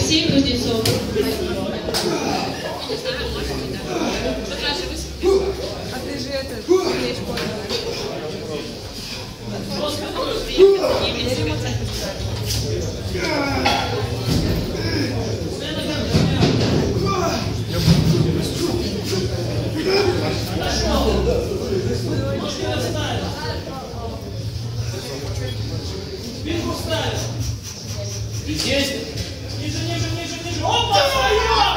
Алексей Кузнецов. А ты же это, есть Здесь. Ниже, ниже, ниже, ниже. Опа, свое!